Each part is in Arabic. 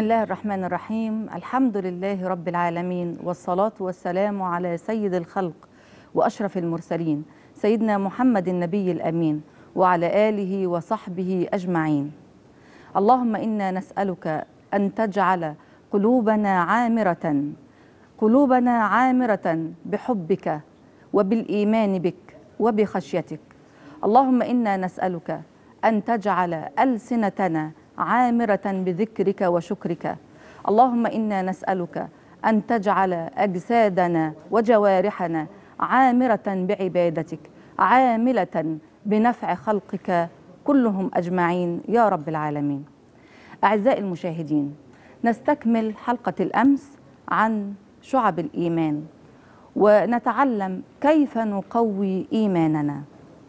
الله الرحمن الرحيم. الحمد لله رب العالمين، والصلاة والسلام على سيد الخلق وأشرف المرسلين سيدنا محمد النبي الأمين وعلى آله وصحبه أجمعين. اللهم إنا نسألك أن تجعل قلوبنا عامرة بحبك وبالإيمان بك وبخشيتك. اللهم إنا نسألك أن تجعل ألسنتنا عامرة بذكرك وشكرك. اللهم إنا نسألك أن تجعل أجسادنا وجوارحنا عامرة بعبادتك، عاملة بنفع خلقك كلهم أجمعين يا رب العالمين. أعزائي المشاهدين، نستكمل حلقة الأمس عن شعب الإيمان ونتعلم كيف نقوي إيماننا.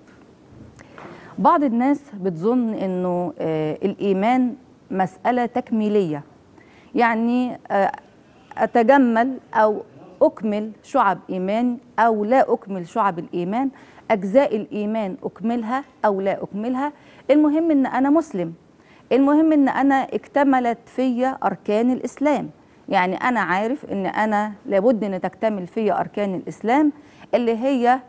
بعض الناس بتظن أنه الإيمان مسألة تكميلية، يعني أتجمل أو أكمل شعب إيمان أو لا أكمل شعب الإيمان، أجزاء الإيمان أكملها أو لا أكملها، المهم أن أنا مسلم، المهم أن أنا اكتملت في أركان الإسلام. يعني أنا عارف أن أنا لابد أن تكتمل في أركان الإسلام اللي هي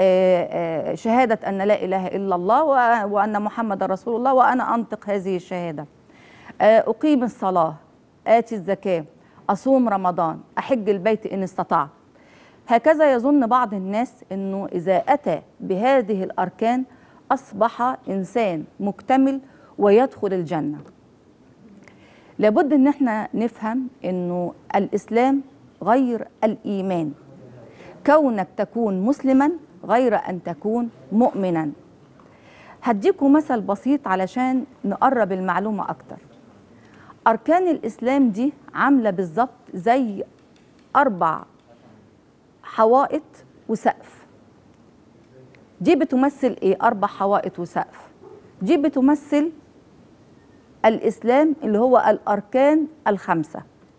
شهادة أن لا إله إلا الله وأن محمد رسول الله، وأنا أنطق هذه الشهادة، أقيم الصلاة، آتي الزكاة، أصوم رمضان، أحج البيت إن استطعت. هكذا يظن بعض الناس أنه إذا أتى بهذه الأركان أصبح إنسان مكتمل ويدخل الجنة. لابد أن احنا نفهم أنه الإسلام غير الإيمان. كونك تكون مسلما غير أن تكون مؤمنا. هديكم مثل بسيط علشان نقرب المعلومة أكتر. أركان الإسلام دي عاملة بالظبط زي 4 حوائط وسقف. دي بتمثل إيه؟ 4 حوائط وسقف دي بتمثل الإسلام اللي هو الأركان ال5.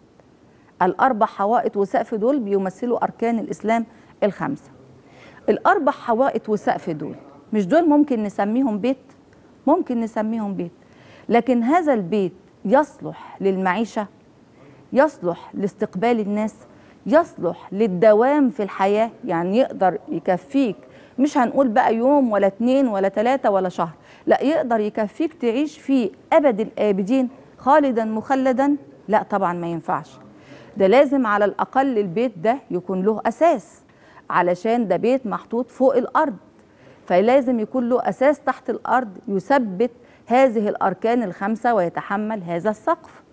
ال4 حوائط وسقف دول بيمثلوا أركان الإسلام ال5. ال4 حوائط وسقف دول مش دول ممكن نسميهم بيت؟ ممكن نسميهم بيت، لكن هذا البيت يصلح للمعيشة، يصلح لاستقبال الناس، يصلح للدوام في الحياة، يعني يقدر يكفيك، مش هنقول بقى يوم ولا 2 ولا 3 ولا شهر، لا، يقدر يكفيك تعيش فيه أبد الآبدين خالدا مخلدا؟ لا طبعا ما ينفعش. ده لازم على الأقل البيت ده يكون له أساس، علشان ده بيت محطوط فوق الأرض، فلازم يكون له أساس تحت الأرض يثبت هذه الأركان ال5 ويتحمل هذا السقف.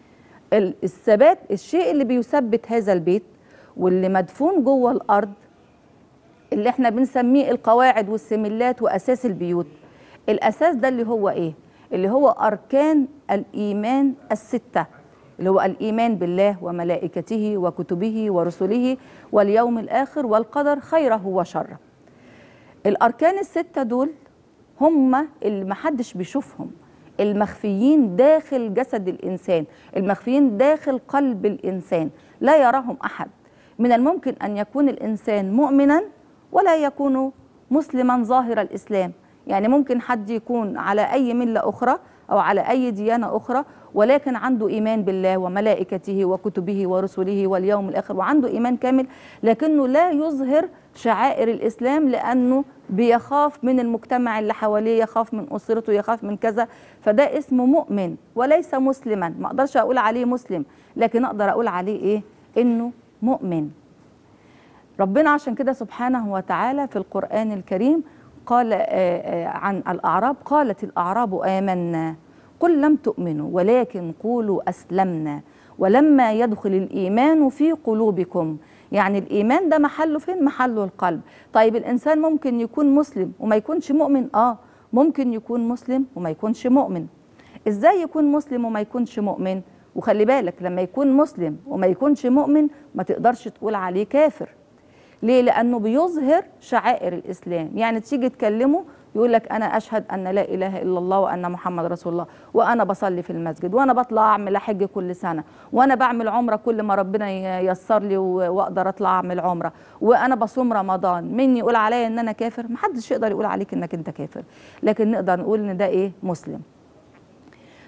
الثبات، الشيء اللي بيثبت هذا البيت واللي مدفون جوه الأرض اللي احنا بنسميه القواعد والسملات وأساس البيوت. الأساس ده اللي هو إيه؟ اللي هو أركان الإيمان ال6، اللي هو الإيمان بالله وملائكته وكتبه ورسله واليوم الآخر والقدر خيره وشره. الأركان ال6 دول هم اللي محدش بيشوفهم، المخفيين داخل جسد الإنسان، المخفيين داخل قلب الإنسان، لا يراهم أحد. من الممكن أن يكون الإنسان مؤمنا ولا يكون مسلما ظاهر الإسلام، يعني ممكن حد يكون على أي ملة أخرى أو على أي ديانة أخرى ولكن عنده إيمان بالله وملائكته وكتبه ورسله واليوم الآخر وعنده إيمان كامل، لكنه لا يظهر شعائر الإسلام لأنه بيخاف من المجتمع اللي حواليه، يخاف من أسرته، يخاف من كذا، فده اسمه مؤمن وليس مسلما. ما أقدرش أقول عليه مسلم، لكن أقدر أقول عليه إيه؟ إنه مؤمن. ربنا عشان كده سبحانه وتعالى في القرآن الكريم قال عن الأعراب: قالت الأعراب آمنا قل لم تؤمنوا ولكن قولوا أسلمنا ولما يدخل الإيمان في قلوبكم. يعني الإيمان ده محله فين؟ محله القلب. طيب الإنسان ممكن يكون مسلم وما يكونش مؤمن؟ ممكن يكون مسلم وما يكونش مؤمن. إزاي يكون مسلم وما يكونش مؤمن؟ وخلي بالك لما يكون مسلم وما يكونش مؤمن ما تقدرش تقول عليه كافر. ليه؟ لأنه بيظهر شعائر الإسلام. يعني تيجي تكلمه يقول لك أنا أشهد أن لا إله إلا الله وأن محمد رسول الله، وأنا بصلي في المسجد، وأنا بطلع أعمل أحج كل سنة، وأنا بعمل عمرة كل ما ربنا ييسر لي وأقدر أطلع أعمل عمرة، وأنا بصوم رمضان. مين يقول عليا إن أنا كافر؟ محدش يقدر يقول عليك إنك أنت كافر، لكن نقدر نقول إن ده إيه؟ مسلم.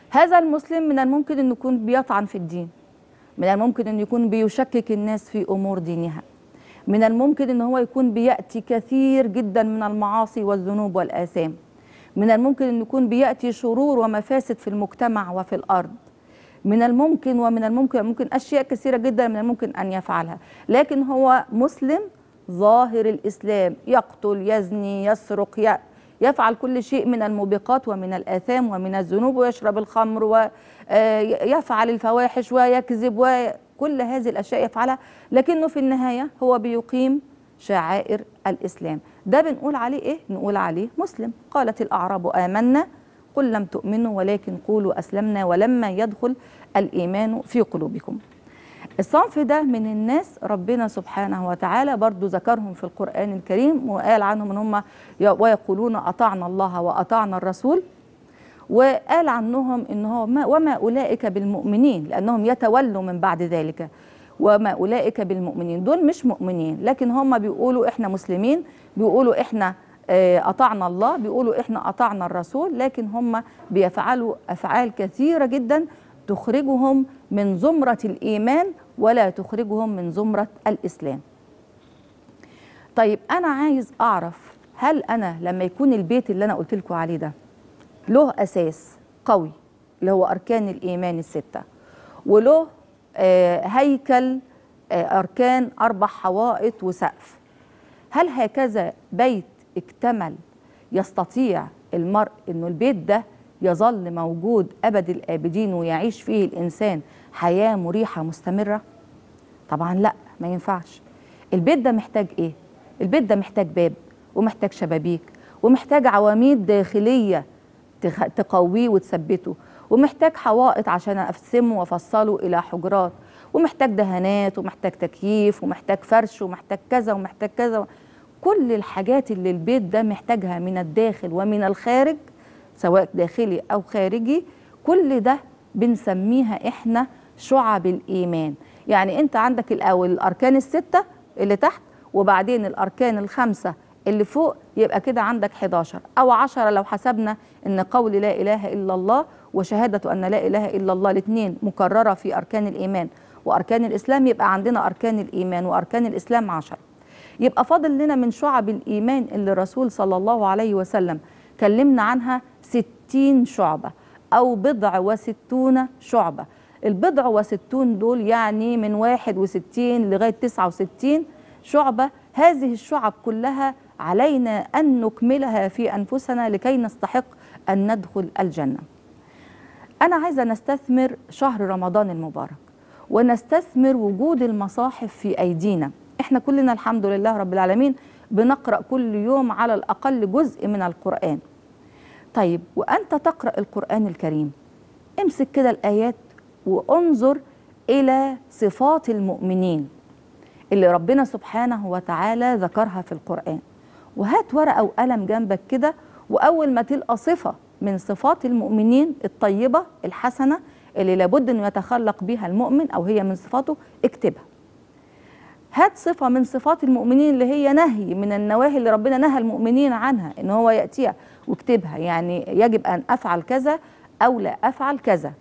هذا المسلم من الممكن أن يكون بيطعن في الدين، من الممكن أن يكون بيشكك الناس في أمور دينها، من الممكن أن هو يكون بيأتي كثير جدا من المعاصي والذنوب والآثام، من الممكن أن يكون بيأتي شرور ومفاسد في المجتمع وفي الأرض، من الممكن ممكن أشياء كثيرة جدا من الممكن أن يفعلها، لكن هو مسلم ظاهر الإسلام، يقتل، يزني، يسرق، يفعل كل شيء من الموبقات ومن الآثام ومن الذنوب، ويشرب الخمر ويفعل الفواحش ويكذب وكل هذه الأشياء يفعلها، لكنه في النهاية هو بيقيم شعائر الإسلام. ده بنقول عليه إيه؟ نقول عليه مسلم. قالت الأعراب آمنا قل لم تؤمنوا ولكن قولوا أسلمنا ولما يدخل الإيمان في قلوبكم. الصنف ده من الناس ربنا سبحانه وتعالى برضو ذكرهم في القرآن الكريم، وقال عنهم ان هم ويقولون أطعنا الله وأطعنا الرسول، وقال عنهم ان هو وما أولئك بالمؤمنين، لأنهم يتولوا من بعد ذلك. وما أولئك بالمؤمنين، دول مش مؤمنين، لكن هم بيقولوا احنا مسلمين، بيقولوا احنا أطعنا الله، بيقولوا احنا أطعنا الرسول، لكن هم بيفعلوا أفعال كثيرة جدا تخرجهم من زمرة الإيمان ولا تخرجهم من زمرة الإسلام. طيب أنا عايز أعرف، هل أنا لما يكون البيت اللي أنا قلت لكم عليه ده له أساس قوي اللي هو أركان الإيمان الستة، وله هيكل أركان 4 حوائط وسقف، هل هكذا بيت اكتمل يستطيع المرء إنه البيت ده يظل موجود أبد الآبدين ويعيش فيه الإنسان حياة مريحة مستمرة؟ طبعا لا، ما ينفعش. البيت ده محتاج إيه؟ البيت ده محتاج باب، ومحتاج شبابيك، ومحتاج عواميد داخلية تقويه وتثبته، ومحتاج حوائط عشان أقسمه وأفصله إلى حجرات، ومحتاج دهانات، ومحتاج تكييف، ومحتاج فرش، ومحتاج كذا ومحتاج كذا. كل الحاجات اللي البيت ده محتاجها من الداخل ومن الخارج، سواء داخلي أو خارجي، كل ده بنسميها إحنا شعب الإيمان. يعني أنت عندك الأول الأركان ال6 اللي تحت، وبعدين الأركان ال5 اللي فوق، يبقى كده عندك 11 أو 10 لو حسبنا إن قول لا إله إلا الله وشهادة أن لا إله إلا الله الاثنين مكررة في أركان الإيمان وأركان الإسلام، يبقى عندنا أركان الإيمان وأركان الإسلام 10. يبقى فاضل لنا من شعب الإيمان اللي الرسول صلى الله عليه وسلم كلمنا عنها 60 شعبة أو 61 شعبة. البضع و60 دول يعني من 61 لغاية 69 شعبة. هذه الشعب كلها علينا أن نكملها في أنفسنا لكي نستحق أن ندخل الجنة. أنا عايزة نستثمر شهر رمضان المبارك، ونستثمر وجود المصاحف في أيدينا. إحنا كلنا الحمد لله رب العالمين بنقرأ كل يوم على الأقل جزء من القرآن. طيب وأنت تقرأ القرآن الكريم، امسك كده الآيات وانظر إلى صفات المؤمنين اللي ربنا سبحانه وتعالى ذكرها في القرآن، وهات ورقة وقلم جنبك كده، وأول ما تلقى صفة من صفات المؤمنين الطيبة الحسنة اللي لابد أن يتخلق بها المؤمن أو هي من صفاته، اكتبها. هات صفة من صفات المؤمنين اللي هي نهي من النواهي اللي ربنا نهى المؤمنين عنها إن هو يأتيها، واكتبها، يعني يجب أن أفعل كذا أو لا أفعل كذا،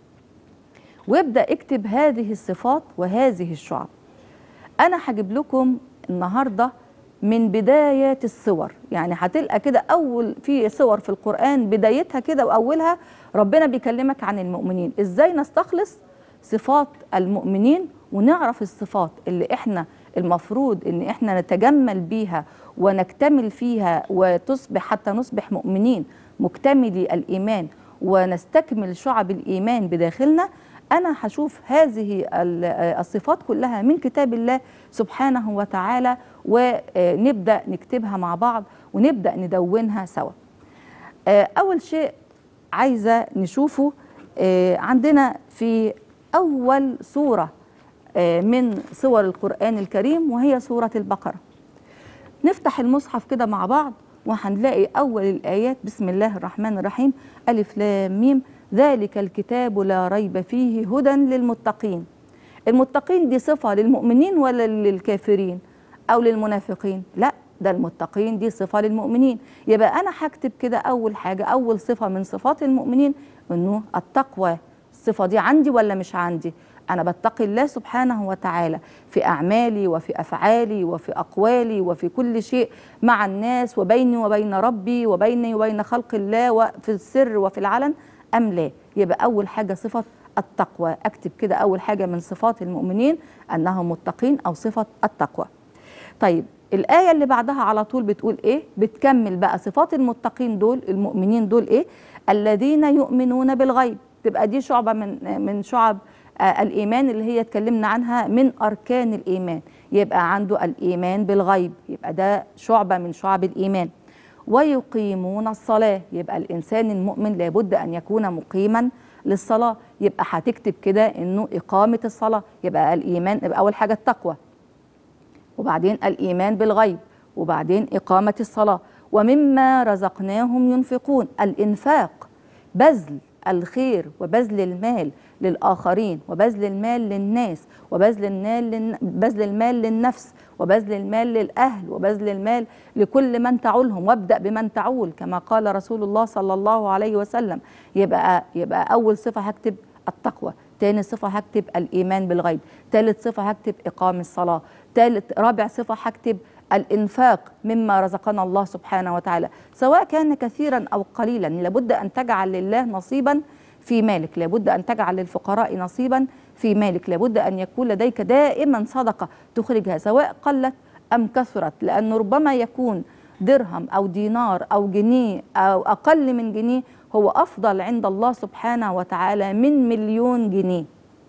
وابدأ اكتب هذه الصفات وهذه الشعب. أنا هجيب لكم النهاردة من بداية الصور، يعني هتلقى كده أول في صور في القرآن بدايتها كده وأولها ربنا بيكلمك عن المؤمنين، إزاي نستخلص صفات المؤمنين ونعرف الصفات اللي إحنا المفروض إن إحنا نتجمل بيها ونكتمل فيها وتصبح حتى نصبح مؤمنين مكتملي الإيمان ونستكمل شعب الإيمان بداخلنا. أنا هشوف هذه الصفات كلها من كتاب الله سبحانه وتعالى، ونبدأ نكتبها مع بعض ونبدأ ندونها سوا. أول شيء عايزة نشوفه عندنا في أول سورة من سور القرآن الكريم، وهي سورة البقرة. نفتح المصحف كده مع بعض وهنلاقي أول الآيات بسم الله الرحمن الرحيم، ألف لام ميم، ذلك الكتاب لا ريب فيه هدى للمتقين. المتقين دي صفة للمؤمنين ولا للكافرين أو للمنافقين؟ لا، ده المتقين دي صفة للمؤمنين. يبقى أنا هكتب كده أول حاجة، أول صفة من صفات المؤمنين إنه التقوى. الصفة دي عندي ولا مش عندي؟ أنا بتقي الله سبحانه وتعالى في أعمالي وفي أفعالي وفي أقوالي وفي كل شيء مع الناس وبيني وبين ربي وبيني وبين خلق الله وفي السر وفي العلن أم لا؟ يبقى أول حاجة صفة التقوى، أكتب كده أول حاجة من صفات المؤمنين أنهم متقين أو صفة التقوى. طيب الآية اللي بعدها على طول بتقول إيه؟ بتكمل بقى صفات المتقين دول المؤمنين دول إيه؟ الذين يؤمنون بالغيب. تبقى دي شعبة من شعب الإيمان اللي هي اتكلمنا عنها من أركان الإيمان. يبقى عنده الإيمان بالغيب، يبقى ده شعبة من شعب الإيمان. ويقيمون الصلاة، يبقى الإنسان المؤمن لابد أن يكون مقيما للصلاة. يبقى هتكتب كده إنه إقامة الصلاة. يبقى الإيمان، يبقى أول حاجة التقوى، وبعدين الإيمان بالغيب، وبعدين إقامة الصلاة. ومما رزقناهم ينفقون، الإنفاق بذل الخير وبذل المال للآخرين وبذل المال للناس وبذل المال للنفس وبذل المال للأهل وبذل المال لكل من تعولهم، وابدأ بمن تعول كما قال رسول الله صلى الله عليه وسلم. يبقى أول صفة هكتب التقوى، تاني صفة هكتب الإيمان بالغيب، ثالث صفة هكتب إقام الصلاة، رابع صفة هكتب الإنفاق مما رزقنا الله سبحانه وتعالى، سواء كان كثيرا أو قليلا. لابد أن تجعل لله نصيبا في مالك، لابد أن تجعل للفقراء نصيبا في مالك، لابد أن يكون لديك دائما صدقة تخرجها سواء قلت أم كثرت، لأنه ربما يكون درهم أو دينار أو جنيه أو أقل من جنيه هو أفضل عند الله سبحانه وتعالى من مليون جنيه.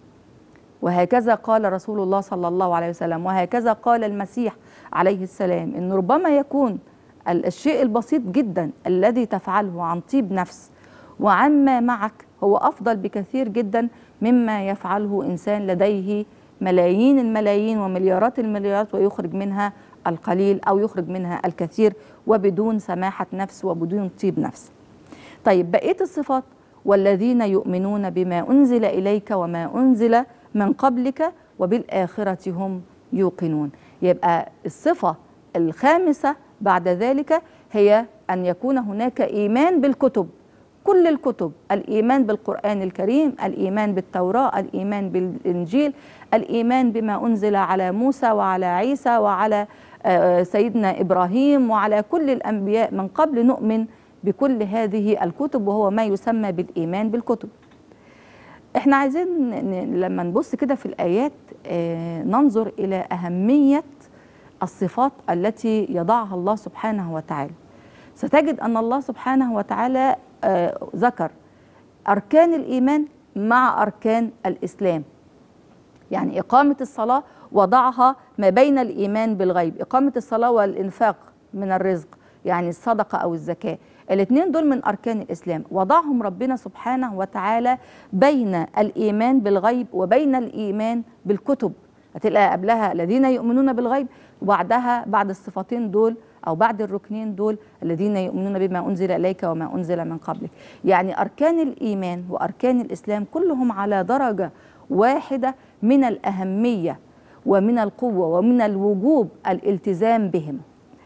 وهكذا قال رسول الله صلى الله عليه وسلم، وهكذا قال المسيح عليه السلام، إن ربما يكون الشيء البسيط جدا الذي تفعله عن طيب نفس وعما معك هو أفضل بكثير جدا مما يفعله إنسان لديه ملايين الملايين ومليارات المليارات ويخرج منها القليل أو يخرج منها الكثير وبدون سماحة نفس وبدون طيب نفس. طيب بقية الصفات: والذين يؤمنون بما أنزل إليك وما أنزل من قبلك وبالآخرة هم يوقنون. يبقى الصفة الخامسة بعد ذلك هي أن يكون هناك إيمان بالكتب، كل الكتب، الإيمان بالقرآن الكريم، الإيمان بالتوراة، الإيمان بالإنجيل، الإيمان بما أنزل على موسى وعلى عيسى وعلى سيدنا إبراهيم وعلى كل الأنبياء من قبل. نؤمن بكل هذه الكتب وهو ما يسمى بالإيمان بالكتب. احنا عايزين لما نبص كده في الآيات ننظر إلى أهمية الصفات التي يضعها الله سبحانه وتعالى. ستجد أن الله سبحانه وتعالى ذكر أركان الإيمان مع أركان الإسلام. يعني إقامة الصلاة وضعها ما بين الإيمان بالغيب، إقامة الصلاة والإنفاق من الرزق يعني الصدقة أو الزكاة، الاثنين دول من أركان الإسلام، وضعهم ربنا سبحانه وتعالى بين الإيمان بالغيب وبين الإيمان بالكتب. هتلاقي قبلها الذين يؤمنون بالغيب، وبعدها بعد الصفتين دول أو بعد الركنين دول الذين يؤمنون بما أنزل إليك وما أنزل من قبلك. يعني أركان الإيمان وأركان الإسلام كلهم على درجة واحدة من الأهمية ومن القوة ومن الوجوب الالتزام بهم.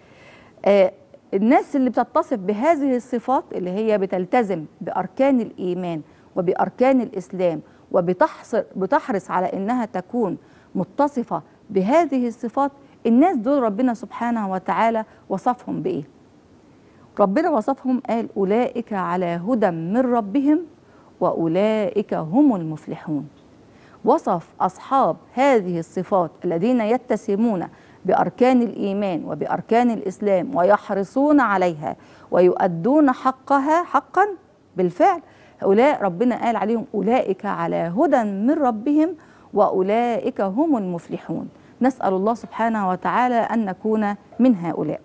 الناس اللي بتتصف بهذه الصفات اللي هي بتلتزم بأركان الإيمان وبأركان الإسلام وبتحرص على إنها تكون متصفة بهذه الصفات، الناس دول ربنا سبحانه وتعالى وصفهم بإيه؟ ربنا وصفهم قال: أولئك على هدى من ربهم وأولئك هم المفلحون. وصف أصحاب هذه الصفات الذين يتسمون بأركان الإيمان وبأركان الإسلام ويحرصون عليها ويؤدون حقها حقا بالفعل، هؤلاء ربنا قال عليهم: أولئك على هدى من ربهم وأولئك هم المفلحون. نسأل الله سبحانه وتعالى أن نكون من هؤلاء.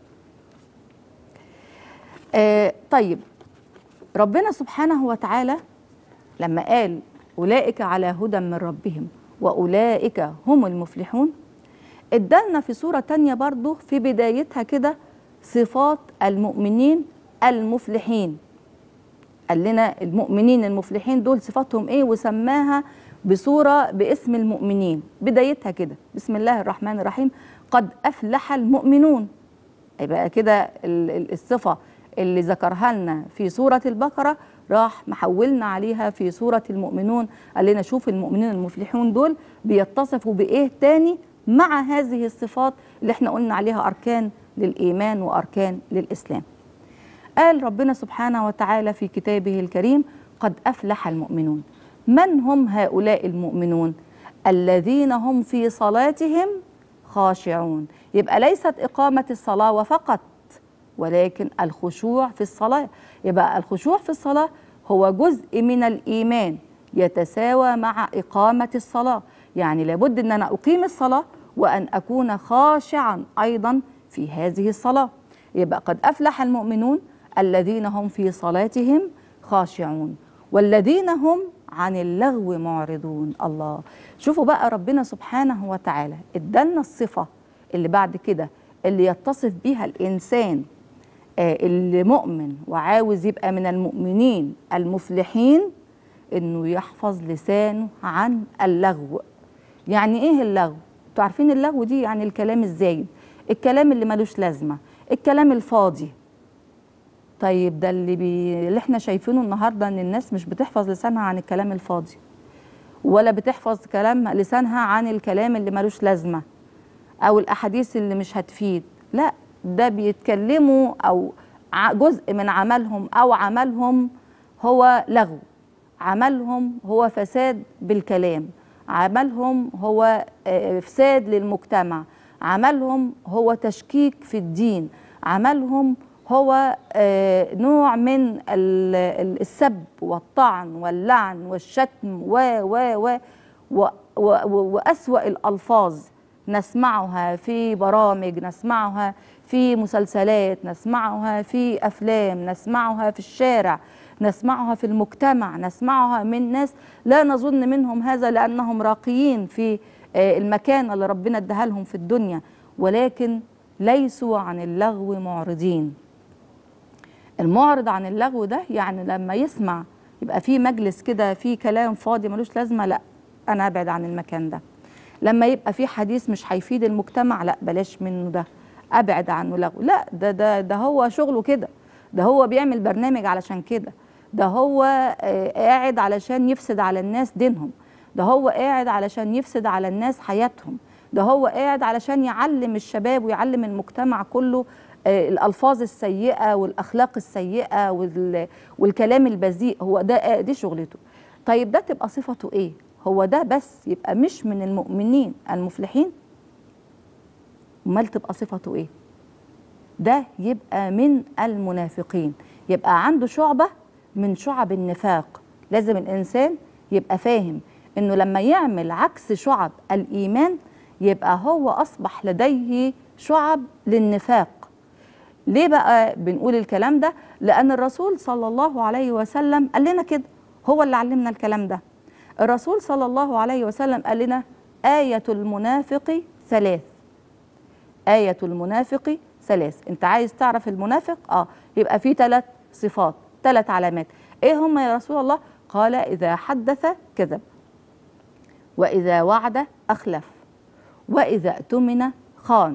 طيب ربنا سبحانه وتعالى لما قال أولئك على هدى من ربهم وأولئك هم المفلحون، ادالنا في سورة تانية برضو في بدايتها كده صفات المؤمنين المفلحين. قال لنا المؤمنين المفلحين دول صفاتهم ايه، وسماها بصورة باسم المؤمنين. بدايتها كده: بسم الله الرحمن الرحيم، قد أفلح المؤمنون. يبقى كده الصفة اللي ذكرها لنا في سورة البقرة راح محولنا عليها في سورة المؤمنون، قال لنا شوف المؤمنين المفلحون دول بيتصفوا بإيه تاني مع هذه الصفات اللي احنا قلنا عليها أركان للإيمان وأركان للإسلام. قال ربنا سبحانه وتعالى في كتابه الكريم: قد أفلح المؤمنون. من هم هؤلاء المؤمنون؟ الذين هم في صلاتهم خاشعون. يبقى ليست إقامة الصلاة وفقط، ولكن الخشوع في الصلاة. يبقى الخشوع في الصلاة هو جزء من الإيمان يتساوى مع إقامة الصلاة. يعني لابد أن أنا أقيم الصلاة وأن أكون خاشعا أيضا في هذه الصلاة. يبقى قد أفلح المؤمنون الذين هم في صلاتهم خاشعون والذين هم عن اللغو معرضون. الله، شوفوا بقى ربنا سبحانه وتعالى ادالنا الصفة اللي بعد كده اللي يتصف بيها الإنسان اللي مؤمن وعاوز يبقى من المؤمنين المفلحين، إنه يحفظ لسانه عن اللغو. يعني إيه اللغو؟ انتوا عارفين اللغو دي يعني الكلام الزايد، الكلام اللي ملوش لازمة، الكلام الفاضي. طيب ده اللي احنا شايفينه النهارده، ان الناس مش بتحفظ لسانها عن الكلام الفاضي، ولا بتحفظ لسانها عن الكلام اللي ملوش لازمه او الاحاديث اللي مش هتفيد. لا، ده بيتكلموا او جزء من عملهم او عملهم هو لغو، عملهم هو فساد بالكلام، عملهم هو افساد للمجتمع، عملهم هو تشكيك في الدين، عملهم هو نوع من السب والطعن واللعن والشتم وأسوأ الألفاظ نسمعها في برامج، نسمعها في مسلسلات، نسمعها في أفلام، نسمعها في الشارع، نسمعها في المجتمع، نسمعها من ناس لا نظن منهم هذا لأنهم راقيين في المكان اللي ربنا اداها لهم في الدنيا، ولكن ليسوا عن اللغو معرضين. المعرض عن اللغو ده يعني لما يسمع يبقى في مجلس كده في كلام فاضي ملوش لازمه، لا انا ابعد عن المكان ده. لما يبقى في حديث مش هيفيد المجتمع، لا بلاش منه ده، ابعد عنه لغو. لا، ده هو شغله كده، ده هو بيعمل برنامج علشان كده، ده هو قاعد علشان يفسد على الناس دينهم، ده هو قاعد علشان يفسد على الناس حياتهم، ده هو قاعد علشان يعلم الشباب ويعلم المجتمع كله الألفاظ السيئة والأخلاق السيئة والكلام البذيء. هو ده دي شغلته. طيب ده تبقى صفته إيه؟ هو ده بس يبقى مش من المؤمنين المفلحين؟ أمال تبقى صفته إيه؟ ده يبقى من المنافقين، يبقى عنده شعبة من شعب النفاق. لازم الإنسان يبقى فاهم إنه لما يعمل عكس شعب الإيمان يبقى هو أصبح لديه شعب للنفاق. ليه بقى بنقول الكلام ده؟ لأن الرسول صلى الله عليه وسلم قال لنا كده، هو اللي علمنا الكلام ده. الرسول صلى الله عليه وسلم قال لنا: آية المنافق ثلاث. آية المنافق ثلاث. انت عايز تعرف المنافق؟ يبقى في 3 صفات، 3 علامات. ايه هم يا رسول الله؟ قال: إذا حدث كذب، وإذا وعد أخلف، وإذا اؤتمن خان.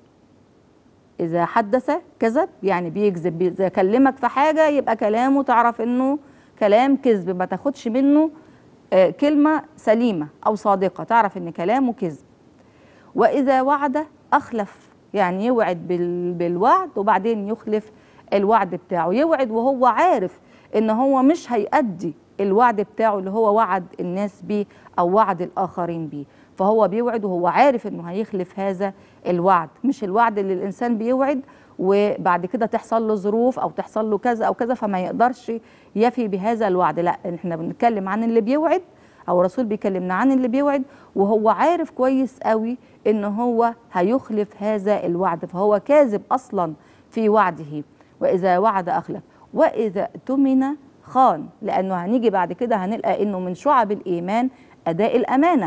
إذا حدث كذب يعني بيكذب، إذا كلمك في حاجة يبقى كلامه تعرف إنه كلام كذب، ما تاخدش منه كلمة سليمة أو صادقة، تعرف إن كلامه كذب. وإذا وعد أخلف، يعني يوعد بالوعد وبعدين يخلف الوعد بتاعه، يوعد وهو عارف إن هو مش هيأدي الوعد بتاعه اللي هو وعد الناس بيه أو وعد الآخرين بيه، فهو بيوعد وهو عارف إنه هيخلف هذا الوعد. مش الوعد اللي الإنسان بيوعد وبعد كده تحصل له ظروف أو تحصل له كذا أو كذا فما يقدرش يفي بهذا الوعد، لا، إحنا بنتكلم عن اللي بيوعد، أو الرسول بيكلمنا عن اللي بيوعد وهو عارف كويس قوي إن هو هيخلف هذا الوعد، فهو كاذب أصلا في وعده. وإذا وعد أخلف، وإذا اؤتمن خان، لأنه هنيجي بعد كده هنلقى إنه من شعب الإيمان أداء الأمانة.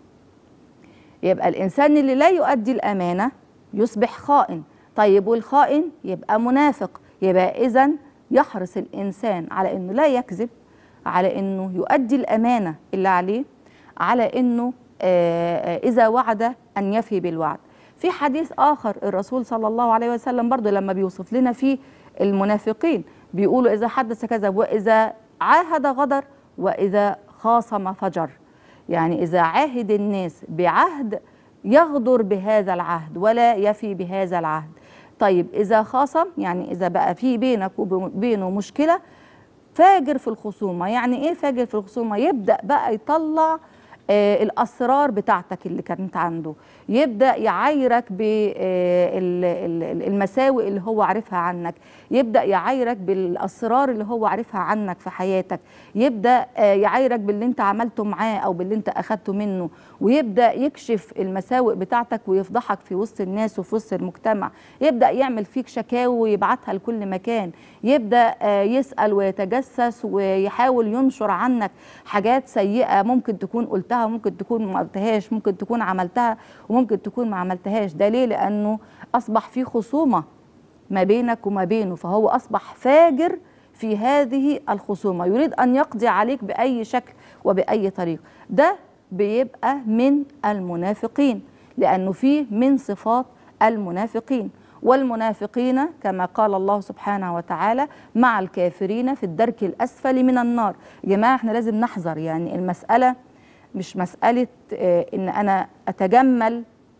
يبقى الإنسان اللي لا يؤدي الأمانة يصبح خائن. طيب والخائن يبقى منافق. يبقى إذن يحرص الإنسان على إنه لا يكذب، على إنه يؤدي الأمانة اللي عليه، على إنه إذا وعد أن يفي بالوعد. في حديث آخر الرسول صلى الله عليه وسلم برضو لما بيوصف لنا فيه المنافقين بيقولوا إذا حدث كذب، وإذا عاهد غدر، وإذا خاصم فجر. يعني إذا عاهد الناس بعهد يغدر بهذا العهد ولا يفي بهذا العهد. طيب إذا خاصم، يعني إذا بقى في بينك وبينه مشكلة، فاجر في الخصومة. يعني إيه فاجر في الخصومة؟ يبدأ بقى يطلع الأسرار بتاعتك اللي كانت عنده، يبدأ يعايرك بالمساوئ اللي هو عارفها عنك، يبدأ يعايرك بالأسرار اللي هو عارفها عنك في حياتك، يبدأ يعايرك باللي انت عملته معاه أو باللي انت أخدته منه، ويبدأ يكشف المساوئ بتاعتك ويفضحك في وسط الناس وفي وسط المجتمع، يبدأ يعمل فيك شكاوي ويبعتها لكل مكان، يبدأ يسأل ويتجسس ويحاول ينشر عنك حاجات سيئة ممكن تكون قلتها وممكن تكون ما قلتهاش، ممكن تكون عملتها وممكن تكون ما عملتهاش. ده ليه؟ لأنه أصبح في خصومة ما بينك وما بينه، فهو أصبح فاجر في هذه الخصومة، يريد أن يقضي عليك بأي شكل وبأي طريق. ده بيبقى من المنافقين، لأنه فيه من صفات المنافقين. والمنافقين كما قال الله سبحانه وتعالى مع الكافرين في الدرك الأسفل من النار. يا جماعة احنا لازم نحذر، يعني المسألة مش مسألة إن أنا أتجمل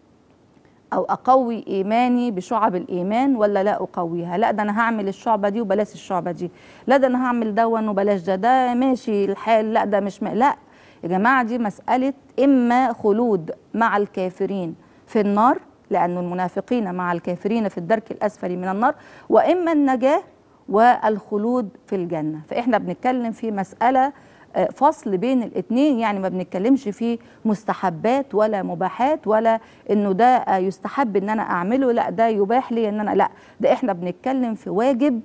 أو أقوي إيماني بشعب الإيمان ولا لا أقويها، لا ده أنا هعمل الشعبة دي وبلاش الشعبة دي، لا ده أنا هعمل دون وبلاش ده ماشي الحال، لا ده مش لا يا جماعة، دي مسألة إما خلود مع الكافرين في النار، لأن المنافقين مع الكافرين في الدرك الأسفل من النار، وإما النجاة والخلود في الجنة. فإحنا بنتكلم في مسألة فصل بين الاثنين، يعني ما بنتكلمش في مستحبات ولا مباحات ولا انه ده يستحب ان انا اعمله، لا ده يباح لي ان انا، لا ده احنا بنتكلم في واجب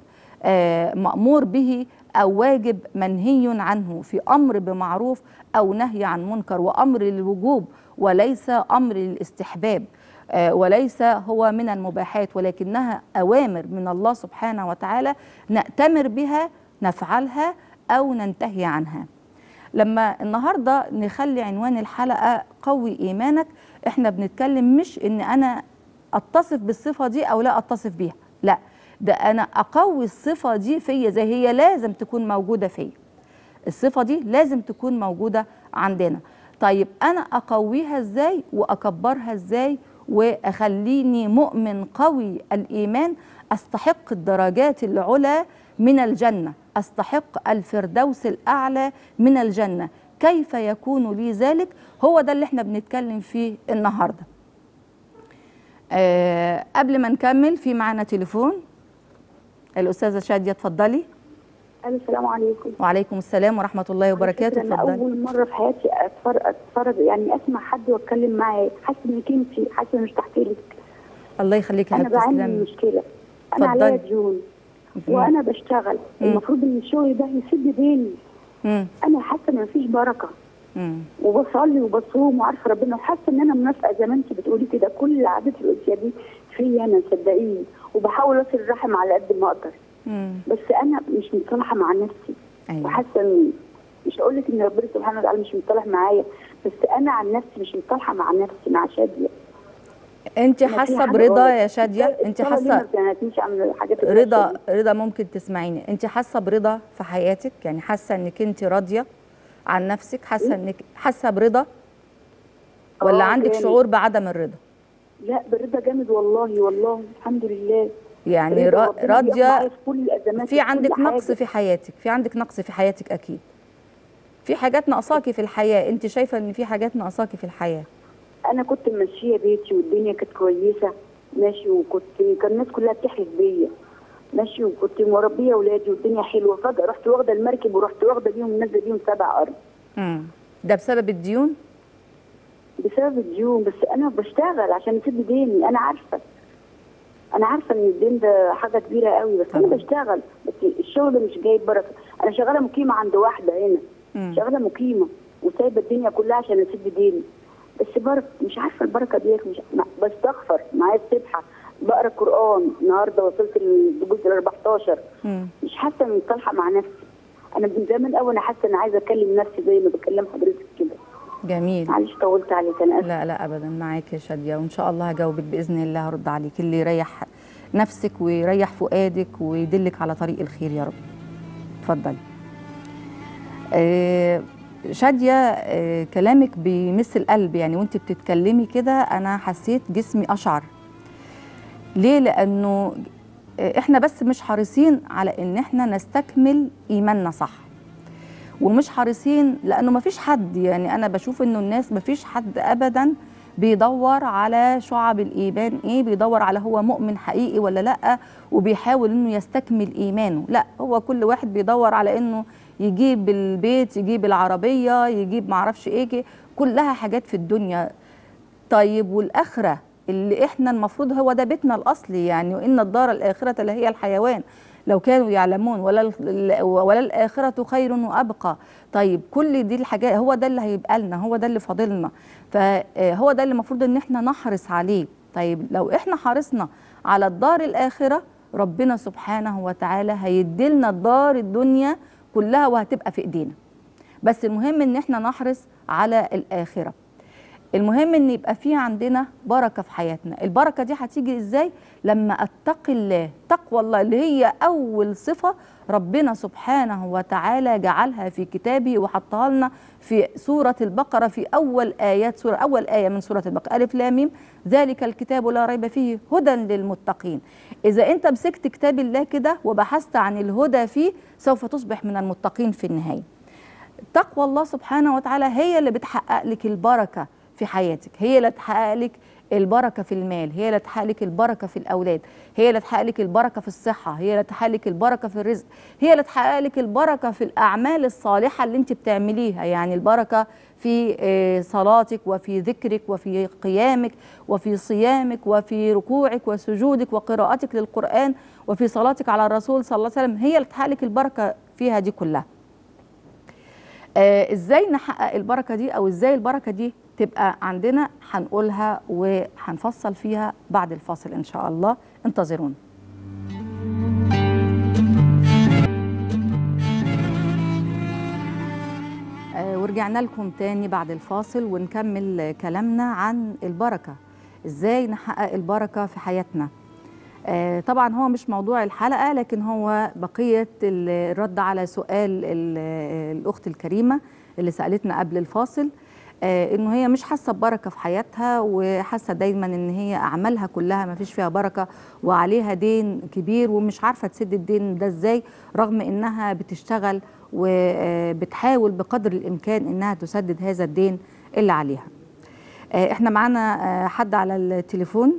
مأمور به او واجب منهي عنه، في امر بمعروف او نهي عن منكر، وامر للوجوب وليس امر للاستحباب، وليس هو من المباحات، ولكنها اوامر من الله سبحانه وتعالى نأتمر بها نفعلها او ننتهي عنها. لما النهارده نخلي عنوان الحلقه قوي ايمانك، احنا بنتكلم مش ان انا اتصف بالصفه دي او لا اتصف بيها، لا ده انا اقوي الصفه دي فيا، زي هي لازم تكون موجوده فيا، الصفه دي لازم تكون موجوده عندنا. طيب انا اقويها ازاي واكبرها ازاي واخليني مؤمن قوي الايمان، استحق الدرجات العلى من الجنه، استحق الفردوس الاعلى من الجنه، كيف يكون لي ذلك؟ هو ده اللي احنا بنتكلم فيه النهارده. قبل ما نكمل في معنا تليفون الأستاذة شادية، اتفضلي. السلام عليكم. وعليكم السلام ورحمة الله وبركاته. أنا أول مرة في حياتي أتفرج يعني أسمع حد وأتكلم معاه، حاسة إنك أنت، حاسة إني ارتحت لك. الله يخليكي. أنا بعاني من مشكلة، أنا عليا ديون وأنا بشتغل، المفروض إن الشغل ده يسد ديني. أنا حاسة إن مفيش بركة، وبصلي وبصوم وعارفة ربنا، وحاسة إن أنا منافقة زي ما أنت بتقولي كده، كل العادات اللي قلتيها دي فيا أنا، صدقيني، وبحاول أصل الرحم على قد ما أقدر. بس انا مش متصالحه مع نفسي. أيوة. وحاسه ان، مش هقول لك ان ربنا سبحانه وتعالى مش متصالح معايا، بس انا عن نفسي مش متصالحه مع نفسي، مع شاديه. انت حاسه برضا يا شاديه؟ انت حاسه رضا؟ ممكن تسمعيني؟ انت حاسه برضا في حياتك؟ يعني حاسه انك انت راضيه عن نفسك؟ حاسه انك حاسه برضا ولا عندك شعور بعدم الرضا؟ لا برضا جامد والله، والله الحمد لله. يعني راضيه. في عندك نقص في حياتك، في عندك نقص في حياتك اكيد، في حاجات ناقصاكي في الحياه، انت شايفه ان في حاجات ناقصاكي في الحياه. انا كنت ماشيه بيتي والدنيا كانت كويسه ماشي، كان الناس كلها بتحلف بيا ماشي، وكنت مربيه اولادي والدنيا حلوه، فجاه رحت واخده المركب ورحت واخده بيهم نازله بيهم 7 أرض. ده بسبب الديون؟ بسبب الديون، بس انا بشتغل عشان اسد ديني. انا عارفه ان الدين ده حاجه كبيره قوي، بس انا بشتغل، بس الشغل مش جايب بركه. انا شغاله مقيمه عند واحده هنا، شغاله مقيمه وسايبه الدنيا كلها عشان اسد ديني، بس بركه مش عارفه البركه ديت، مش بستغفر معايا السبحه، بقرا القران، النهارده وصلت للجزء ال 14. مش حاسه اني متصالحه مع نفسي. انا من زمان قوي انا حاسه ان عايزه اكلم نفسي زي ما بكلم حضرتك كده. جميل. معلش طولت عليك، انا اسفه. لا لا ابدا، معاك يا شاديه، وان شاء الله هجاوبك باذن الله، هرد عليك اللي يريح نفسك ويريح فؤادك ويدلك على طريق الخير يا رب. اتفضلي. شاديه، كلامك بيمس القلب، يعني وانت بتتكلمي كده انا حسيت جسمي اشعر. ليه؟ لانه احنا بس مش حريصين على ان احنا نستكمل ايماننا صح، ومش حريصين لانه ما فيش حد، يعني انا بشوف انه الناس ما فيش حد ابدا بيدور على شعب الايمان ايه، بيدور على هو مؤمن حقيقي ولا لا، وبيحاول انه يستكمل ايمانه. لا، هو كل واحد بيدور على انه يجيب البيت، يجيب العربيه، يجيب معرفش ايه، كلها حاجات في الدنيا. طيب والاخره اللي احنا المفروض هو ده بيتنا الاصلي، يعني وان الدار الاخره لهي الحيوان لو كانوا يعلمون، ولا الآخرة خير وأبقى. طيب كل دي الحاجات هو ده اللي هيبقى لنا، هو ده اللي فاضلنا، فهو ده اللي المفروض ان احنا نحرص عليه. طيب لو احنا حرصنا على الدار الآخرة، ربنا سبحانه وتعالى هيديلنا الدار الدنيا كلها وهتبقى في ايدينا. بس المهم ان احنا نحرص على الآخرة. المهم ان يبقى فيه عندنا بركه في حياتنا. البركه دي هتيجي ازاي؟ لما اتقي الله. تقوى الله اللي هي اول صفه ربنا سبحانه وتعالى جعلها في كتابه وحطها لنا في سوره البقره، في اول ايات اول ايه من سوره البقره، الف لام ميم ذلك الكتاب لا ريب فيه هدى للمتقين. اذا انت مسكت كتاب الله كده وبحثت عن الهدى فيه، سوف تصبح من المتقين في النهايه. تقوى الله سبحانه وتعالى هي اللي بتحقق لك البركه في حياتك، هي اللي تحقق لك البركه في المال، هي اللي تحقق لك البركه في الاولاد، هي اللي تحقق لك البركه في الصحه، هي اللي تحقق لك البركه في الرزق، هي اللي تحقق لك البركه في الاعمال الصالحه اللي انت بتعمليها، يعني البركه في صلاتك وفي ذكرك وفي قيامك وفي صيامك وفي ركوعك وسجودك وقراءتك للقرآن وفي صلاتك على الرسول صلى الله عليه وسلم، هي اللي تحقق لك البركه فيها دي كلها. ازاي نحقق البركه دي، او ازاي البركه دي تبقى عندنا؟ هنقولها وهنفصل فيها بعد الفاصل ان شاء الله، انتظرونا. ورجعنا لكم تاني بعد الفاصل ونكمل كلامنا عن البركه، ازاي نحقق البركه في حياتنا. طبعا هو مش موضوع الحلقة، لكن هو بقية الرد على سؤال الأخت الكريمة اللي سألتنا قبل الفاصل، إنه هي مش حاسة ببركة في حياتها، وحاسة دايما إن هي أعمالها كلها ما فيش فيها بركة، وعليها دين كبير ومش عارفة تسد الدين ده إزاي، رغم إنها بتشتغل وبتحاول بقدر الإمكان إنها تسدد هذا الدين اللي عليها. إحنا معانا حد على التليفون،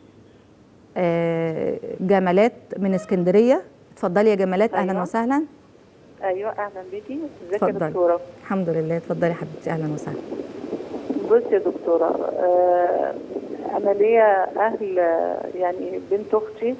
جمالات من اسكندريه. اتفضلي يا جمالات. أيوة. اهلا وسهلا. ايوه اهلا بيكي. ازيك يا دكتوره؟ الحمد لله. اتفضلي حبيبتي. اهلا وسهلا. بصي يا دكتوره، انا ليا اهل، يعني بنت اختي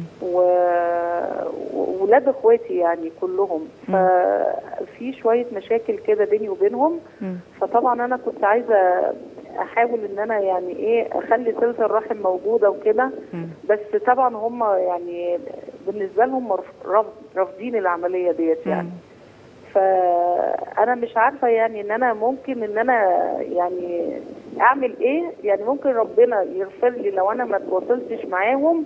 وولاد اخواتي يعني كلهم، ففي شويه مشاكل كده بيني وبينهم. فطبعا انا كنت عايزه احاول ان انا يعني ايه اخلي صله الرحم موجوده وكده، بس طبعا هم يعني بالنسبه لهم رافضين العمليه ديت يعني. فانا مش عارفه يعني ان انا ممكن ان انا يعني اعمل ايه، يعني ممكن ربنا يغفر لي لو انا ما اتواصلتش معاهم،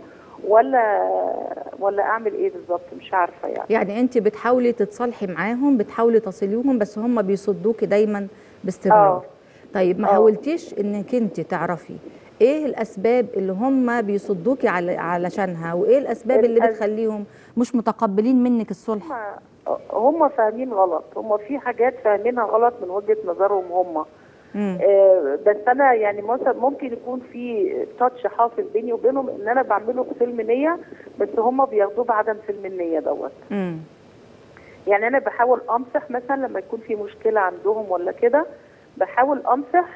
ولا اعمل ايه بالظبط، مش عارفه يعني انت بتحاولي تتصالحي معاهم، بتحاولي تصليهم، بس هم بيصدوكي دايما باستمرار. طيب ما حاولتيش انك انت تعرفي ايه الاسباب اللي هم بيصدوكي علشانها، وايه الاسباب اللي بتخليهم مش متقبلين منك الصلح؟ هم فاهمين غلط، هم في حاجات فاهمينها غلط من وجهة نظرهم هم. بس انا يعني مثلا ممكن يكون في تاتش حاصل بيني وبينهم ان انا بعمله بسلم نيه، بس هم بياخدوه بعدم سلم النيه دوت. يعني انا بحاول امسح مثلا لما يكون في مشكله عندهم ولا كده، بحاول امسح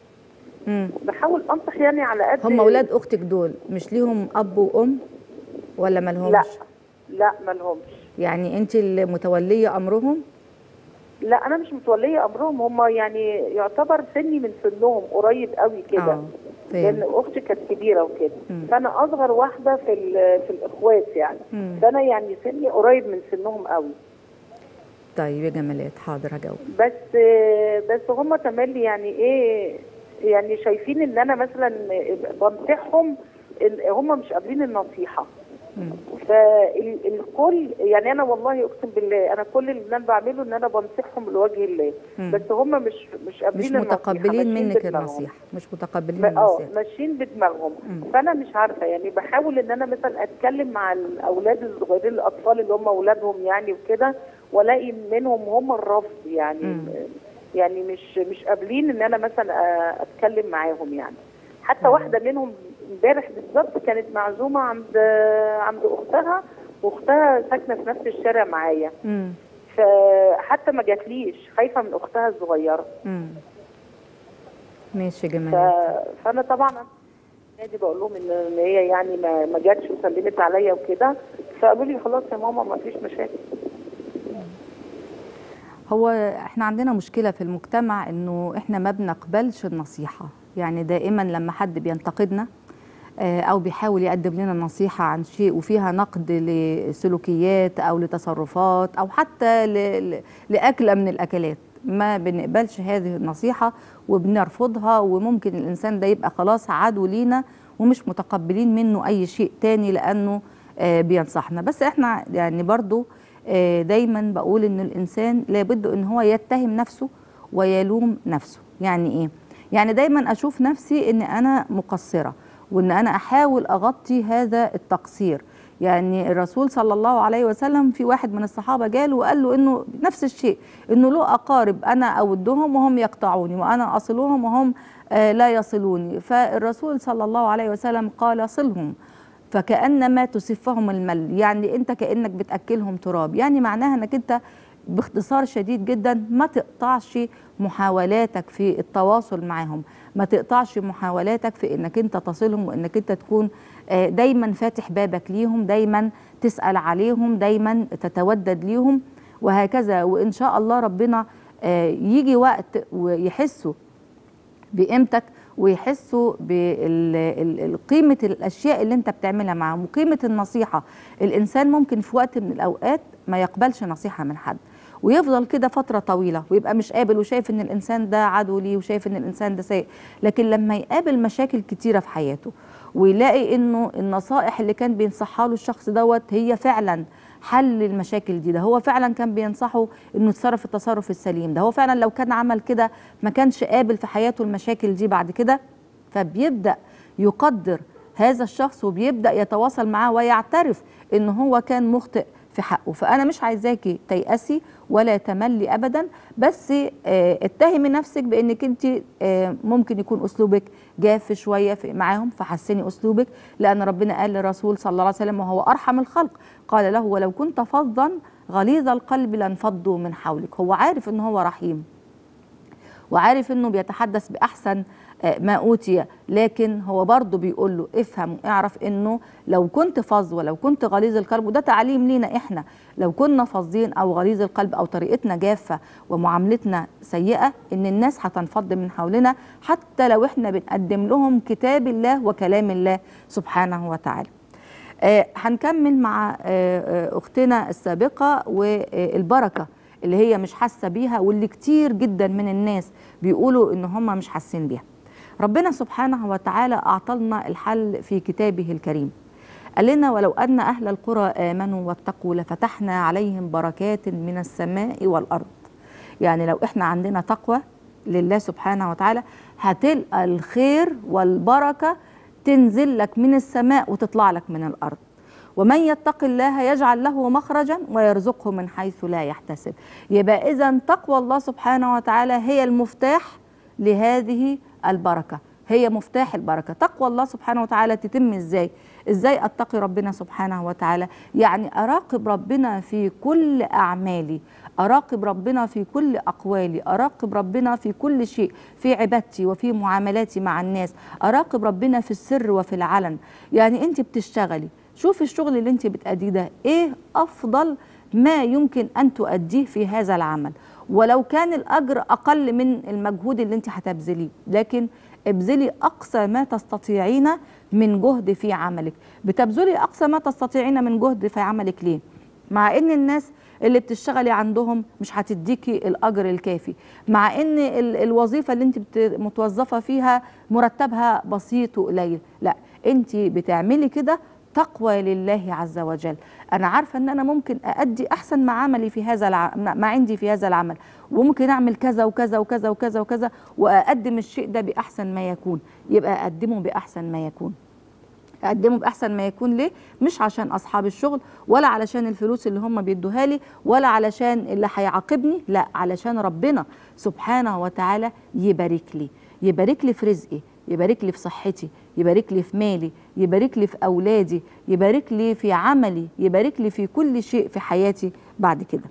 يعني على قد. هم اولاد اختك دول مش ليهم اب وام ولا مالهمش؟ لا مالهمش. يعني انت اللي متوليه امرهم؟ لا انا مش متوليه امرهم، هم يعني يعتبر سني من سنهم قريب قوي كده، لان اختي كانت كبيره وكده، فانا اصغر واحده في الاخوات يعني. فانا يعني سني قريب من سنهم قوي. طيب يا جمالات، حاضر هجاوب. بس هم تملي يعني ايه، يعني شايفين ان انا مثلا بنصحهم، هم مش قابلين النصيحه. فالكل يعني انا والله اقسم بالله انا كل اللي انا بعمله ان انا بنصحهم لوجه الله، بس هم مش قابلين النصيحه، مش متقبلين منك النصيحه، مش متقبلين النصيحه، ماشيين بدماغهم. فانا مش عارفه يعني، بحاول ان انا مثلا اتكلم مع الاولاد الصغيرين، الاطفال اللي هم اولادهم يعني وكده، والاقي منهم هم الرفض يعني. يعني مش قابلين ان انا مثلا اتكلم معاهم يعني. حتى واحده منهم امبارح بالظبط كانت معزومه عند اختها، واختها ساكنه في نفس الشارع معايا، فحتى ما جاتليش، خايفه من اختها الصغيره. ماشي جميل. فانا طبعا نادي بقول لهم ان هي يعني ما جاتش وسلمت عليا وكده، فقالوا لي خلاص يا ماما ما فيش مشاكل. هو احنا عندنا مشكله في المجتمع انه احنا ما بنقبلش النصيحه، يعني دائما لما حد بينتقدنا او بيحاول يقدم لنا نصيحه عن شيء وفيها نقد لسلوكيات او لتصرفات او حتى لاكله من الاكلات، ما بنقبلش هذه النصيحه وبنرفضها، وممكن الانسان ده يبقى خلاص عدو لينا ومش متقبلين منه اي شيء تاني لانه بينصحنا. بس احنا يعني برضو دايما بقول ان الانسان لابد ان هو يتهم نفسه ويلوم نفسه. يعني ايه؟ يعني دايما اشوف نفسي ان انا مقصره وان انا احاول اغطي هذا التقصير. يعني الرسول صلى الله عليه وسلم في واحد من الصحابه جاله وقال له انه نفس الشيء، انه له اقارب انا اودهم وهم يقطعوني، وانا اصلهم وهم لا يصلوني. فالرسول صلى الله عليه وسلم قال صلهم فكأنما تسفهم المل، يعني انت كأنك بتأكلهم تراب. يعني معناها انك انت باختصار شديد جدا ما تقطعش محاولاتك في التواصل معهم، ما تقطعش محاولاتك في انك انت تصلهم، وانك انت تكون دايما فاتح بابك ليهم، دايما تسأل عليهم، دايما تتودد ليهم وهكذا. وإن شاء الله ربنا يجي وقت ويحسوا بقيمتك ويحسوا بقيمة الأشياء اللي انت بتعملها معهم وقيمة النصيحة. الإنسان ممكن في وقت من الأوقات ما يقبلش نصيحة من حد ويفضل كده فترة طويلة ويبقى مش قابل وشايف ان الإنسان ده عدو ليه وشايف ان الإنسان ده سيء، لكن لما يقابل مشاكل كتيرة في حياته ويلاقي انه النصائح اللي كان بينصحها له الشخص دوت هي فعلا حل المشاكل دي، ده هو فعلا كان بينصحه انه يتصرف التصرف السليم، ده هو فعلا لو كان عمل كده ما كانش قابل في حياته المشاكل دي بعد كده، فبيبدأ يقدر هذا الشخص وبيبدأ يتواصل معاه ويعترف ان هو كان مخطئ في حقه. فأنا مش عايزاكي تيأسي ولا تملي أبدا، بس اتهمي نفسك بأنك انت ممكن يكون أسلوبك جاف شوية معاهم، فحسني أسلوبك، لأن ربنا قال للرسول صلى الله عليه وسلم وهو أرحم الخلق قال له ولو كنت فظا غليظ القلب لانفضوا من حولك. هو عارف أنه هو رحيم وعارف أنه بيتحدث بأحسن ما أوتي، لكن هو برضه بيقول له افهم واعرف انه لو كنت فظ ولو كنت غليظ القلب، وده تعليم لينا احنا، لو كنا فظين او غليظ القلب او طريقتنا جافه ومعاملتنا سيئه ان الناس هتنفض من حولنا حتى لو احنا بنقدم لهم كتاب الله وكلام الله سبحانه وتعالى. هنكمل مع اختنا السابقه والبركه اللي هي مش حاسه بيها واللي كتير جدا من الناس بيقولوا ان هم مش حاسين بيها. ربنا سبحانه وتعالى أعطلنا الحل في كتابه الكريم، قال لنا ولو أن أهل القرى آمنوا واتقوا لفتحنا عليهم بركات من السماء والأرض. يعني لو إحنا عندنا تقوى لله سبحانه وتعالى هتلقى الخير والبركة تنزل لك من السماء وتطلع لك من الأرض. ومن يتق الله يجعل له مخرجا ويرزقه من حيث لا يحتسب. يبقى إذن تقوى الله سبحانه وتعالى هي المفتاح لهذه البركة، هي مفتاح البركة. تقوى الله سبحانه وتعالى تتم ازاي؟ ازاي اتقي ربنا سبحانه وتعالى؟ يعني اراقب ربنا في كل اعمالي، اراقب ربنا في كل اقوالي، اراقب ربنا في كل شيء، في عبادتي وفي معاملاتي مع الناس، اراقب ربنا في السر وفي العلن. يعني انت بتشتغلي، شوفي الشغل اللي انت بتأديه ده ايه افضل ما يمكن ان تؤديه في هذا العمل، ولو كان الأجر أقل من المجهود اللي انت هتبذليه، لكن ابذلي أقصى ما تستطيعين من جهد في عملك. بتبذلي أقصى ما تستطيعين من جهد في عملك ليه؟ مع إن الناس اللي بتشتغلي عندهم مش هتديكي الاجر الكافي، مع ان الوظيفه اللي انت متوظفه فيها مرتبها بسيط وقليل. لا، انت بتعملي كده تقوى لله عز وجل. انا عارفه ان انا ممكن اادي احسن ما عملي في هذا ما عندي في هذا العمل، وممكن اعمل كذا وكذا وكذا وكذا وكذا واقدم الشيء ده باحسن ما يكون. يبقى اقدمه باحسن ما يكون. اقدمه باحسن ما يكون. ليه؟ مش عشان اصحاب الشغل، ولا علشان الفلوس اللي هم بيدوها لي، ولا علشان اللي هيعاقبني، لا، علشان ربنا سبحانه وتعالى يبارك لي، يبارك لي في رزقي، يبارك لي في صحتي، يبارك لي في مالي، يبارك لي في اولادي، يبارك لي في عملي، يبارك لي في كل شيء في حياتي بعد كده.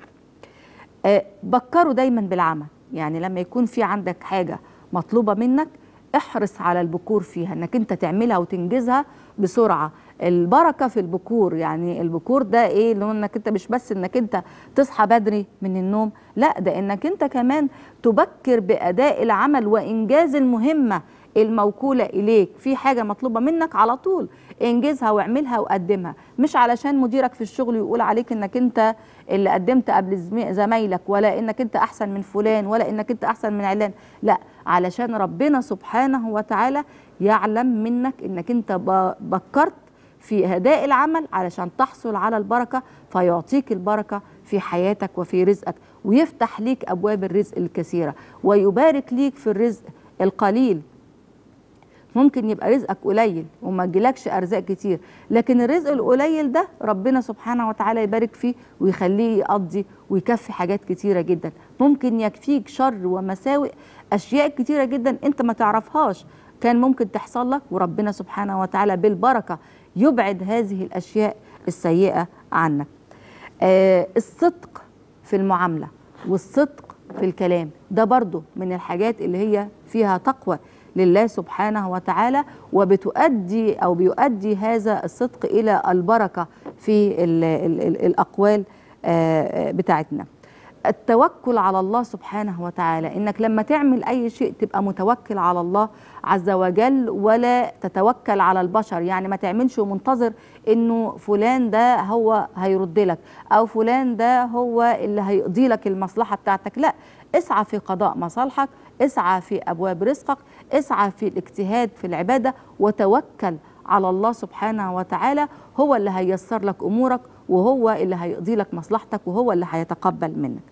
بكروا دايما بالعمل. يعني لما يكون في عندك حاجه مطلوبه منك، احرص على البكور فيها، انك انت تعملها وتنجزها بسرعه. البركه في البكور. يعني البكور ده ايه؟ اللي هو انك انت مش بس انك انت تصحى بدري من النوم، لا، ده انك انت كمان تبكر باداء العمل وانجاز المهمه الموكوله اليك. في حاجه مطلوبه منك، على طول انجزها واعملها وقدمها، مش علشان مديرك في الشغل يقول عليك انك انت اللي قدمت قبل زمايلك، ولا انك انت احسن من فلان، ولا انك انت احسن من علان، لا، علشان ربنا سبحانه وتعالى يعلم منك انك انت بكرت في اداء العمل علشان تحصل على البركه، فيعطيك البركه في حياتك وفي رزقك، ويفتح ليك ابواب الرزق الكثيره، ويبارك ليك في الرزق القليل. ممكن يبقى رزقك قليل وما تجيلكش ارزاق كتير، لكن الرزق القليل ده ربنا سبحانه وتعالى يبارك فيه ويخليه يقضي ويكفي حاجات كتيره جدا. ممكن يكفيك شر ومساوئ اشياء كتيره جدا انت ما تعرفهاش كان ممكن تحصل لك، وربنا سبحانه وتعالى بالبركه يبعد هذه الاشياء السيئه عنك. الصدق في المعامله والصدق في الكلام ده برضو من الحاجات اللي هي فيها تقوى لله سبحانه وتعالى، وبتؤدي أو بيؤدي هذا الصدق إلى البركة في الأقوال بتاعتنا. التوكل على الله سبحانه وتعالى، إنك لما تعمل أي شيء تبقى متوكل على الله عز وجل، ولا تتوكل على البشر. يعني ما تعملش ومنتظر إنه فلان ده هو هيرد لك، أو فلان ده هو اللي هيقضي لك المصلحة بتاعتك. لا، اسعى في قضاء مصالحك، اسعى في أبواب رزقك، اسعى في الاجتهاد في العبادة، وتوكل على الله سبحانه وتعالى. هو اللي هييسر لك أمورك، وهو اللي هيقضي لك مصلحتك، وهو اللي هيتقبل منك.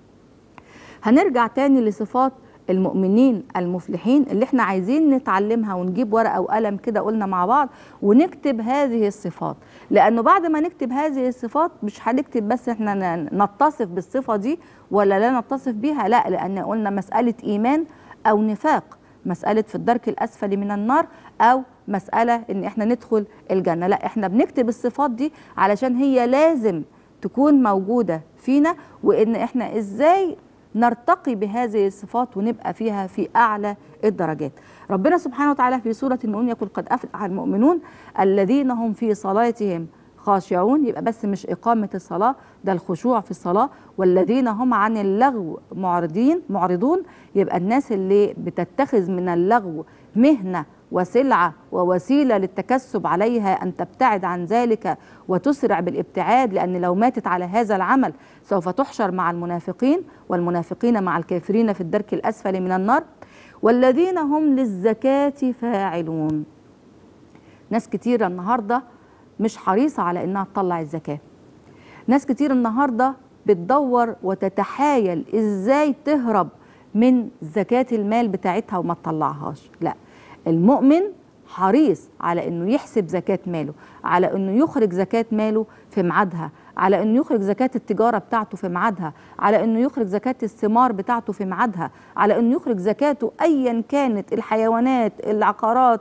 هنرجع تاني لصفات المؤمنين المفلحين اللي احنا عايزين نتعلمها، ونجيب ورقة وقلم كده قلنا مع بعض ونكتب هذه الصفات. لأنه بعد ما نكتب هذه الصفات مش هنكتب بس احنا نتصف بالصفة دي ولا لا نتصف بيها، لا، لأن قلنا مسألة إيمان أو نفاق، مسألة في الدرك الأسفل من النار، أو مسألة إن احنا ندخل الجنة. لا، احنا بنكتب الصفات دي علشان هي لازم تكون موجودة فينا، وإن احنا إزاي نرتقي بهذه الصفات ونبقى فيها في أعلى الدرجات. ربنا سبحانه وتعالى في سورة المؤمنون يقول: قد أفلح المؤمنون الذين هم في صلاتهم خاشعون. يبقى بس مش إقامة الصلاة، ده الخشوع في الصلاة. والذين هم عن اللغو معرضون. يبقى الناس اللي بتتخذ من اللغو مهنة وسلعة ووسيلة للتكسب عليها أن تبتعد عن ذلك وتسرع بالابتعاد، لأن لو ماتت على هذا العمل سوف تحشر مع المنافقين، والمنافقين مع الكافرين في الدرك الأسفل من النار. والذين هم للزكاة فاعلون. ناس كتير النهاردة مش حريصة على إنها تطلع الزكاة. ناس كتير النهاردة بتدور وتتحايل إزاي تهرب من زكاة المال بتاعتها وما تطلعهاش. لا، المؤمن حريص على انه يحسب زكاة ماله، على انه يخرج زكاة ماله في ميعادها، على انه يخرج زكاة التجارة بتاعته في ميعادها، على انه يخرج زكاة الثمار بتاعته في ميعادها، على انه يخرج زكاته ايا كانت الحيوانات، العقارات،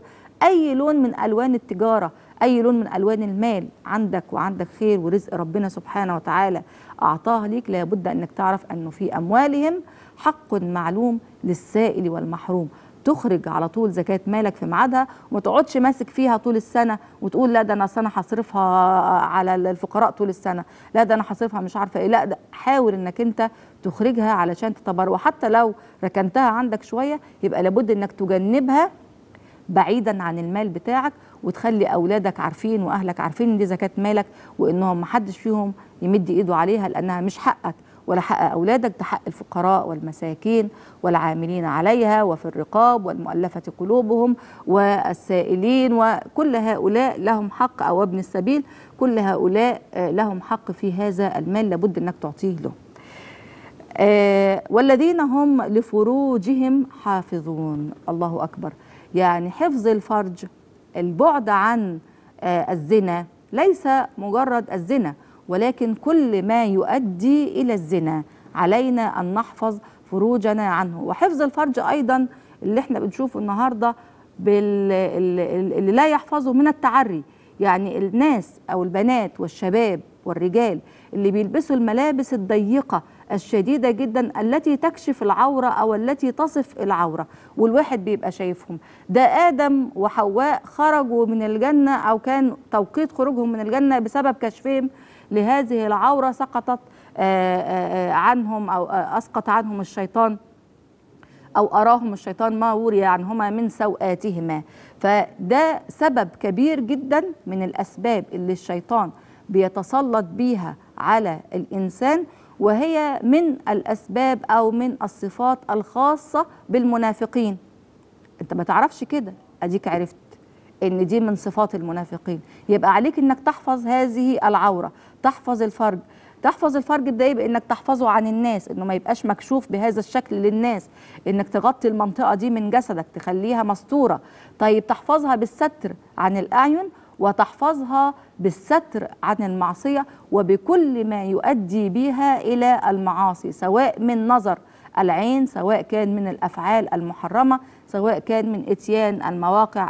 اي لون من الوان التجارة، اي لون من الوان المال. عندك وعندك خير ورزق ربنا سبحانه وتعالى اعطاه ليك، لابد انك تعرف انه في اموالهم حق معلوم للسائل والمحروم. تخرج على طول زكاة مالك في ميعادها، وما تقعدش ماسك فيها طول السنة وتقول لا ده انا هصرفها على الفقراء طول السنة، لا ده انا هصرفها مش عارفة ايه. لا، ده حاول انك انت تخرجها علشان تتبرع، وحتى لو ركنتها عندك شوية يبقى لابد انك تجنبها بعيدا عن المال بتاعك، وتخلي اولادك عارفين واهلك عارفين ان دي زكاة مالك، وانهم محدش فيهم يمد ايده عليها، لانها مش حقك ولا حق اولادك، ده حق الفقراء والمساكين والعاملين عليها وفي الرقاب والمؤلفه قلوبهم والسائلين، وكل هؤلاء لهم حق، او ابن السبيل، كل هؤلاء لهم حق في هذا المال، لابد انك تعطيه له. والذين هم لفروجهم حافظون. الله أكبر. يعني حفظ الفرج، البعد عن الزنا، ليس مجرد الزنا، ولكن كل ما يؤدي إلى الزنا علينا أن نحفظ فروجنا عنه. وحفظ الفرج أيضا اللي احنا بنشوفه النهاردة اللي لا يحفظه من التعري، يعني الناس أو البنات والشباب والرجال اللي بيلبسوا الملابس الضيقة الشديدة جدا التي تكشف العورة أو التي تصف العورة، والواحد بيبقى شايفهم. ده آدم وحواء خرجوا من الجنة، أو كان توقيت خروجهم من الجنة بسبب كشفهم لهذه العورة، سقطت عنهم أو أسقط عنهم الشيطان، أو أراهم الشيطان ما وري عنهما من سوآتهما. فده سبب كبير جدا من الأسباب اللي الشيطان بيتسلط بيها على الإنسان، وهي من الأسباب أو من الصفات الخاصة بالمنافقين. أنت ما تعرفش كده، أديك عرفت إن دي من صفات المنافقين. يبقى عليك إنك تحفظ هذه العورة، تحفظ الفرج. تحفظ الفرج ده يبقى إنك تحفظه عن الناس، إنه ما يبقاش مكشوف بهذا الشكل للناس، إنك تغطي المنطقة دي من جسدك، تخليها مستورة. طيب تحفظها بالستر عن الأعين، وتحفظها بالستر عن المعصية، وبكل ما يؤدي بها إلى المعاصي، سواء من نظر العين، سواء كان من الأفعال المحرمة، سواء كان من إتيان المواقع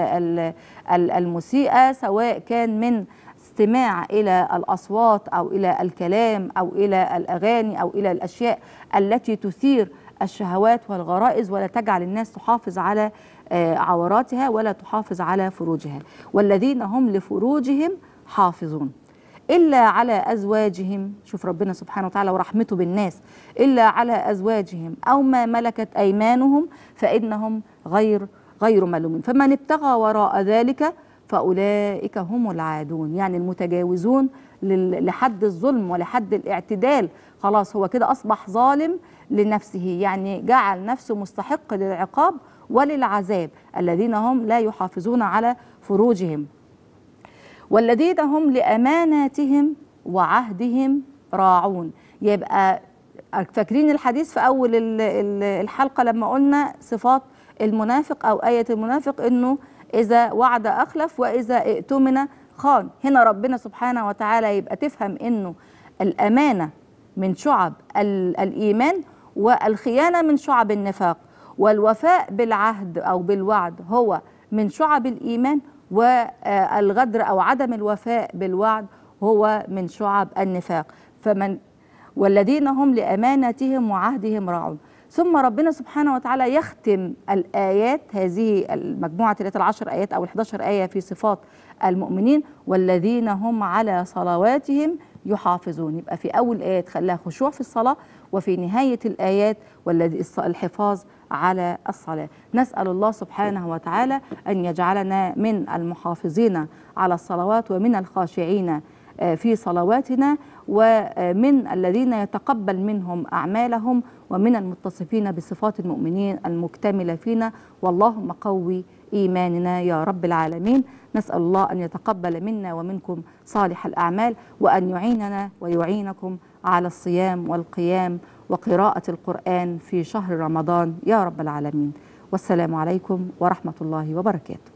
المسيئة، سواء كان من استماع إلى الأصوات أو إلى الكلام أو إلى الأغاني أو إلى الأشياء التي تثير الشهوات والغرائز، ولا تجعل الناس تحافظ على عوراتها ولا تحافظ على فروجها. والذين هم لفروجهم حافظون إلا على أزواجهم. شوف ربنا سبحانه وتعالى ورحمته بالناس، إلا على أزواجهم أو ما ملكت أيمانهم فإنهم غير ملومين، فمن ابتغى وراء ذلك فأولئك هم العادون. يعني المتجاوزون لحد الظلم ولحد الاعتدال، خلاص هو كده أصبح ظالم لنفسه، يعني جعل نفسه مستحق للعقاب وللعذاب. الذين هم لا يحافظون على فروجهم. والذين هم لأماناتهم وعهدهم راعون. يبقى فاكرين الحديث في أول الحلقة لما قلنا صفات المنافق أو آية المنافق، إنه إذا وعد أخلف وإذا ائتمن خان. هنا ربنا سبحانه وتعالى يبقى تفهم إنه الأمانة من شعب الإيمان، والخيانة من شعب النفاق، والوفاء بالعهد أو بالوعد هو من شعب الإيمان، والغدر أو عدم الوفاء بالوعد هو من شعب النفاق. والذين هم لأمانتهم وعهدهم راعون. ثم ربنا سبحانه وتعالى يختم الآيات، هذه المجموعة 13 آيات أو 11 آية في صفات المؤمنين، والذين هم على صلواتهم يحافظون. يبقى في أول آيات خلاها خشوع في الصلاة، وفي نهاية الآيات الحفاظ على الصلاة. نسأل الله سبحانه وتعالى أن يجعلنا من المحافظين على الصلوات، ومن الخاشعين في صلواتنا، ومن الذين يتقبل منهم أعمالهم، ومن المتصفين بصفات المؤمنين المكتملة فينا. واللهم قوي إيماننا يا رب العالمين. نسأل الله أن يتقبل منا ومنكم صالح الأعمال، وأن يعيننا ويعينكم على الصيام والقيام وقراءة القرآن في شهر رمضان يا رب العالمين. والسلام عليكم ورحمة الله وبركاته.